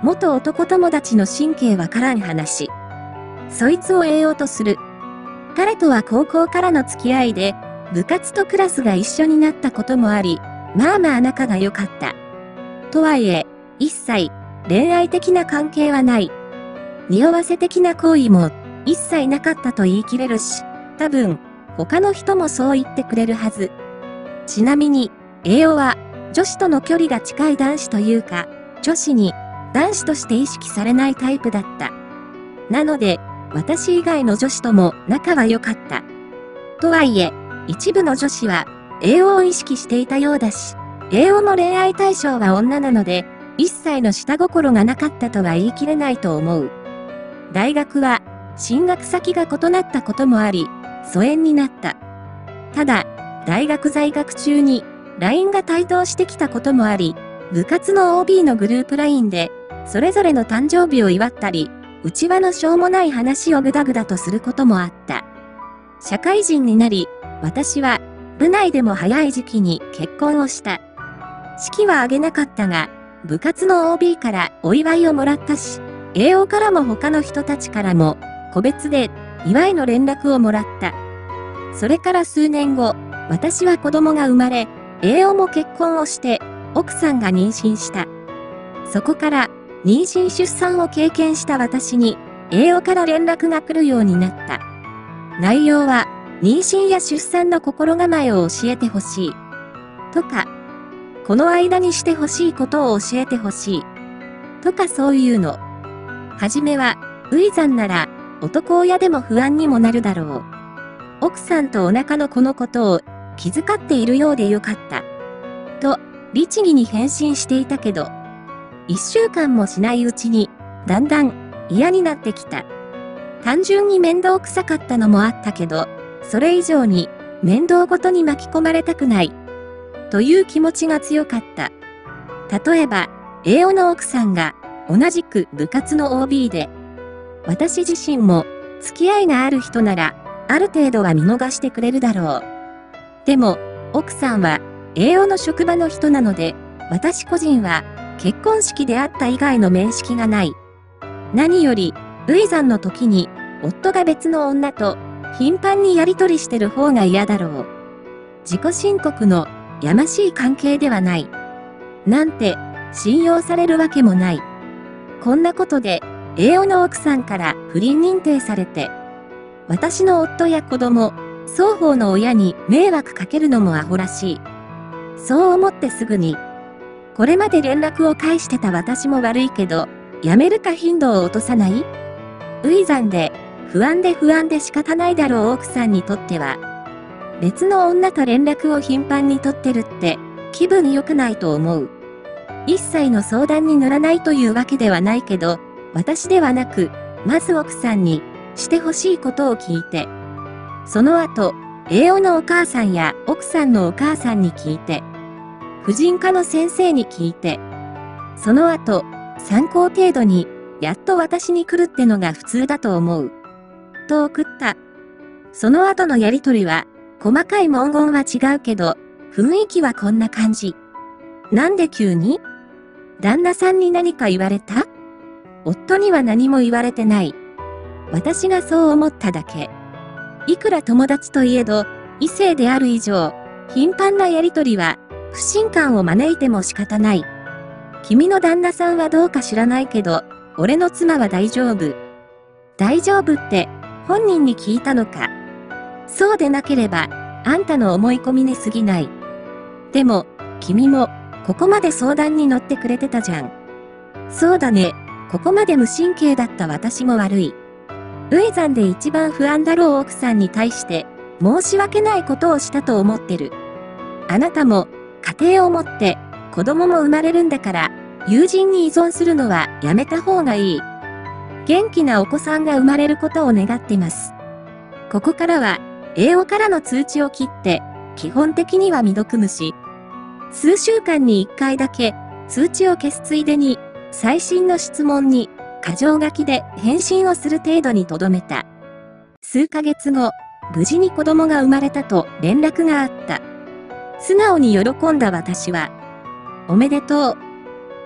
元男友達の神経わからん話。そいつを得ようとする。彼とは高校からの付き合いで、部活とクラスが一緒になったこともあり、まあまあ仲が良かった。とはいえ、一切、恋愛的な関係はない。匂わせ的な行為も、一切なかったと言い切れるし、多分、他の人もそう言ってくれるはず。ちなみに、栄養は、女子との距離が近い男子というか、女子に、男子として意識されないタイプだった。なので、私以外の女子とも仲は良かった。とはいえ、一部の女子は、栄養を意識していたようだし、栄養の恋愛対象は女なので、一切の下心がなかったとは言い切れないと思う。大学は、進学先が異なったこともあり、疎遠になった。ただ、大学在学中に、LINE が台頭してきたこともあり、部活の OB のグループ LINE で、それぞれの誕生日を祝ったり、内輪のしょうもない話をぐだぐだとすることもあった。社会人になり、私は、部内でも早い時期に結婚をした。式は挙げなかったが、部活の OB からお祝いをもらったし、栄養からも他の人たちからも、個別で祝いの連絡をもらった。それから数年後、私は子供が生まれ、栄養も結婚をして、奥さんが妊娠した。そこから、妊娠出産を経験した私に、栄養から連絡が来るようになった。内容は、妊娠や出産の心構えを教えてほしい。とか、この間にしてほしいことを教えてほしい。とかそういうの。はじめは、初産なら、男親でも不安にもなるだろう。奥さんとお腹の子のことを気遣っているようでよかった。と、律儀に返信していたけど、1週間もしないうちに、だんだん嫌になってきた。単純に面倒くさかったのもあったけど、それ以上に面倒ごとに巻き込まれたくない。という気持ちが強かった。例えば、栄養の奥さんが同じく部活の OB で、私自身も付き合いがある人なら、ある程度は見逃してくれるだろう。でも、奥さんは栄養の職場の人なので、私個人は結婚式であった以外の面識がない。何より、初産の時に夫が別の女と頻繁にやりとりしてる方が嫌だろう。自己申告のやましい関係ではない。なんて信用されるわけもない。こんなことで、栄養の奥さんから不倫認定されて、私の夫や子供、双方の親に迷惑かけるのもアホらしい。そう思ってすぐに、これまで連絡を返してた私も悪いけど、やめるか頻度を落とさない？初産で、不安で仕方ないだろう奥さんにとっては。別の女と連絡を頻繁に取ってるって、気分良くないと思う。一切の相談に乗らないというわけではないけど、私ではなく、まず奥さんに、してほしいことを聞いて、その後、栄養のお母さんや奥さんのお母さんに聞いて、婦人科の先生に聞いて、その後、参考程度に、やっと私に来るってのが普通だと思う。と送った。その後のやりとりは、細かい文言は違うけど、雰囲気はこんな感じ。なんで急に？旦那さんに何か言われた？夫には何も言われてない。私がそう思っただけ。いくら友達といえど、異性である以上、頻繁なやりとりは、不信感を招いても仕方ない。君の旦那さんはどうか知らないけど、俺の妻は大丈夫。大丈夫って、本人に聞いたのか。そうでなければ、あんたの思い込みに過ぎない。でも、君も、ここまで相談に乗ってくれてたじゃん。そうだね、ここまで無神経だった私も悪い。初産で一番不安だろう奥さんに対して、申し訳ないことをしたと思ってる。あなたも、家庭を持って、子供も生まれるんだから、友人に依存するのはやめた方がいい。元気なお子さんが生まれることを願ってます。ここからは、栄養からの通知を切って、基本的には未読無視。数週間に1回だけ、通知を消すついでに、最新の質問に、箇条書きで返信をする程度に留めた。数ヶ月後、無事に子供が生まれたと連絡があった。素直に喜んだ私は、おめでとう。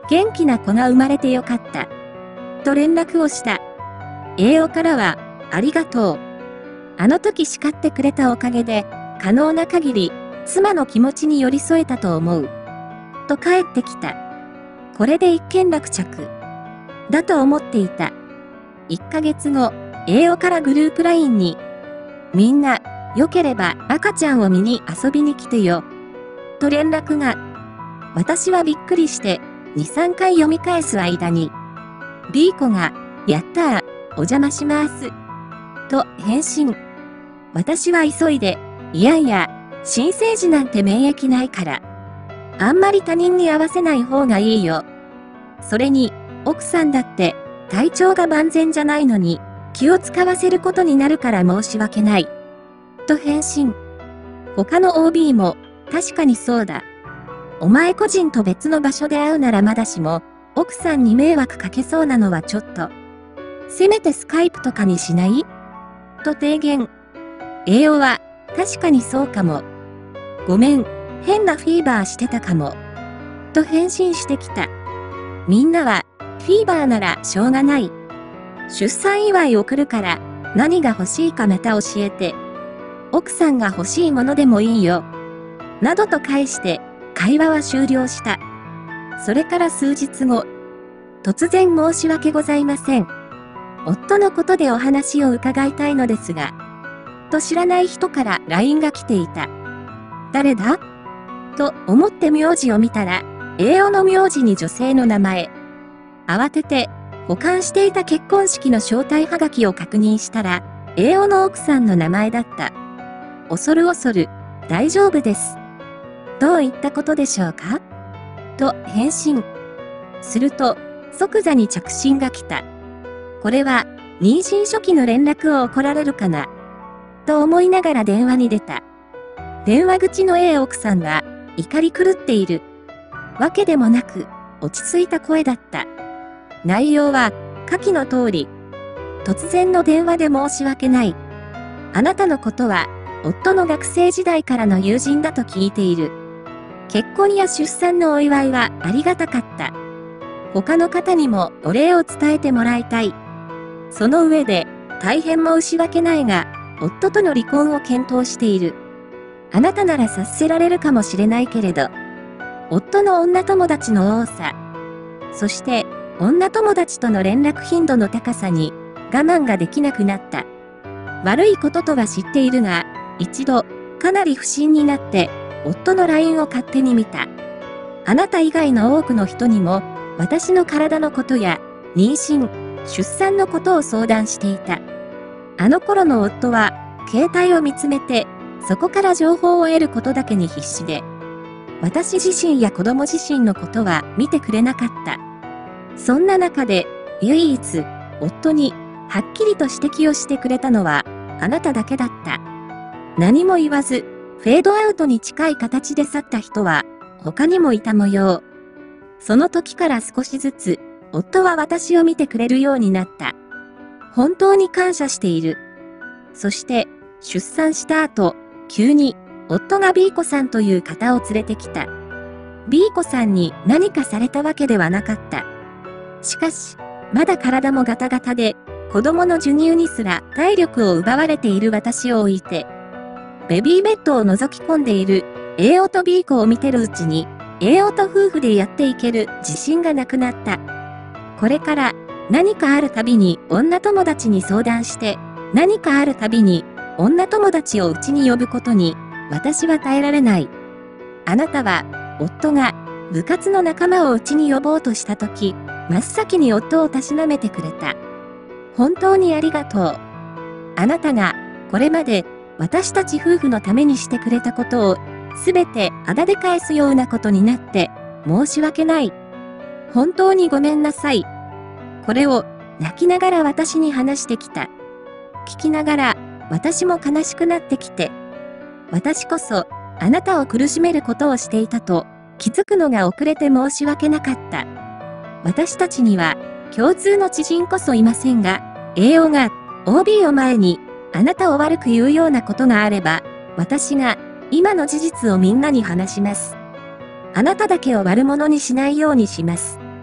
元気な子が生まれてよかった。と連絡をした。栄養からは、ありがとう。あの時叱ってくれたおかげで、可能な限り、妻の気持ちに寄り添えたと思う。と帰ってきた。これで一件落着。だと思っていた。1ヶ月後、栄養からグループ LINE に、みんな、よければ赤ちゃんを見に遊びに来てよ。と連絡が。私はびっくりして、2、3回読み返す間に、B 子が、やったー、お邪魔します。と返信。私は急いで、いやいや、新生児なんて免疫ないから。あんまり他人に合わせない方がいいよ。それに、奥さんだって体調が万全じゃないのに気を使わせることになるから申し訳ない。と返信。他の OB も確かにそうだ。お前個人と別の場所で会うならまだしも、奥さんに迷惑かけそうなのはちょっと。せめてスカイプとかにしない？と提言。栄養は確かにそうかも。ごめん、変なフィーバーしてたかも。と返信してきた。みんなは、フィーバーならしょうがない。出産祝い送るから何が欲しいかまた教えて。奥さんが欲しいものでもいいよ。などと返して会話は終了した。それから数日後。突然申し訳ございません。夫のことでお話を伺いたいのですが。と知らない人から LINE が来ていた。誰だ？と思って名字を見たら、栄養の名字に女性の名前。慌てて、保管していた結婚式の招待はがきを確認したら、栄養の奥さんの名前だった。恐る恐る、大丈夫です。どういったことでしょうか？と返信。すると、即座に着信が来た。これは、妊娠初期の連絡を怒られるかな？と思いながら電話に出た。電話口の A 奥さんは、怒り狂っている。わけでもなく、落ち着いた声だった。内容は、下記の通り。突然の電話で申し訳ない。あなたのことは、夫の学生時代からの友人だと聞いている。結婚や出産のお祝いはありがたかった。他の方にもお礼を伝えてもらいたい。その上で、大変申し訳ないが、夫との離婚を検討している。あなたなら察せられるかもしれないけれど、夫の女友達の多さ、そして女友達との連絡頻度の高さに我慢ができなくなった。悪いこととは知っているが、一度かなり不審になって夫の LINE を勝手に見た。あなた以外の多くの人にも私の体のことや妊娠、出産のことを相談していた。あの頃の夫は携帯を見つめてそこから情報を得ることだけに必死で、私自身や子供自身のことは見てくれなかった。そんな中で、唯一、夫に、はっきりと指摘をしてくれたのは、あなただけだった。何も言わず、フェードアウトに近い形で去った人は、他にもいた模様。その時から少しずつ、夫は私を見てくれるようになった。本当に感謝している。そして、出産した後、急に、夫が B 子さんという方を連れてきた。B 子さんに何かされたわけではなかった。しかし、まだ体もガタガタで、子供の授乳にすら体力を奪われている私を置いて、ベビーベッドを覗き込んでいる A 夫と B 子を見てるうちに、A 夫と夫婦でやっていける自信がなくなった。これから何かあるたびに女友達に相談して、何かあるたびに女友達をうちに呼ぶことに、私は耐えられない。あなたは、夫が部活の仲間をうちに呼ぼうとしたとき、真っ先に夫をたしなめてくれた。本当にありがとう。あなたが、これまで私たち夫婦のためにしてくれたことを、すべてあだで返すようなことになって、申し訳ない。本当にごめんなさい。これを泣きながら私に話してきた。聞きながら、私も悲しくなってきて、私こそ、あなたを苦しめることをしていたと、気づくのが遅れて申し訳なかった。私たちには、共通の知人こそいませんが、栄養が、OB を前に、あなたを悪く言うようなことがあれば、私が、今の事実をみんなに話します。あなただけを悪者にしないようにします。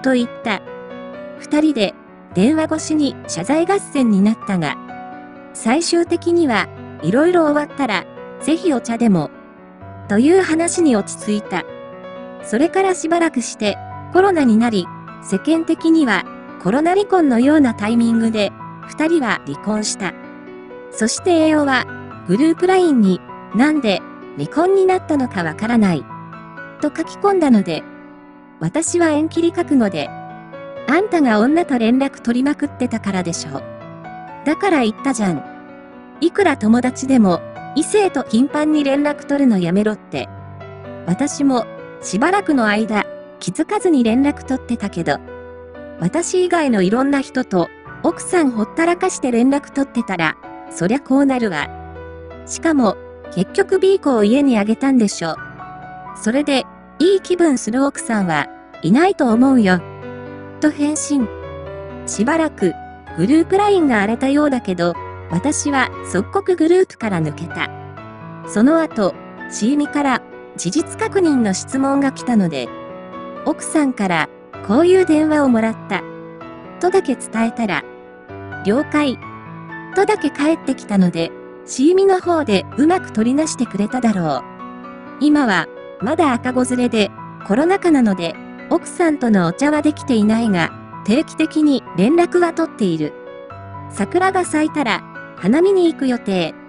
と言った。二人で電話越しに謝罪合戦になったが、最終的にはいろいろ終わったら、ぜひお茶でも、という話に落ち着いた。それからしばらくしてコロナになり、世間的にはコロナ離婚のようなタイミングで、二人は離婚した。そして栄養はグループ LINE になんで離婚になったのかわからない。と書き込んだので、私は縁切り覚悟で、あんたが女と連絡取りまくってたからでしょ。だから言ったじゃん。いくら友達でも異性と頻繁に連絡取るのやめろって。私もしばらくの間気づかずに連絡取ってたけど、私以外のいろんな人と奥さんほったらかして連絡取ってたら、そりゃこうなるわ。しかも結局 B 子を家にあげたんでしょ。それでいい気分する奥さんはいないと思うよ。と返信。しばらくグループ LINE が荒れたようだけど、私は即刻グループから抜けた。その後、しーみから事実確認の質問が来たので、奥さんからこういう電話をもらった。とだけ伝えたら、了解。とだけ返ってきたので、しーみの方でうまく取りなしてくれただろう。今はまだ赤子連れでコロナ禍なので、奥さんとのお茶はできていないが、定期的に連絡は取っている。桜が咲いたら花見に行く予定。